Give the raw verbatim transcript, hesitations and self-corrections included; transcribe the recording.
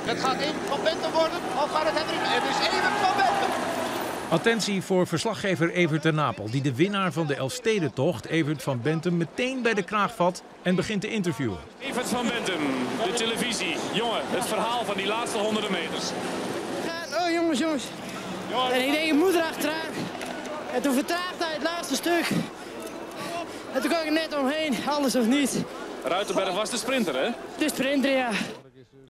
Het gaat Evert van Bentum worden, of gaat het Hendrik? Het is Evert van Bentum. Attentie voor verslaggever Evert ten Napel, die de winnaar van de Elfstedentocht, Evert van Bentum, meteen bij de kraag vat en begint te interviewen. Evert van Bentum, de televisie. Jongen, het verhaal van die laatste honderden meters. Ja, oh jongens, jongens. En ik denk een moeder achteraan. En toen vertraagde hij het laatste stuk. En toen kwam ik er net omheen, alles of niet. Ruitenberg was de sprinter, hè? De sprinter, ja.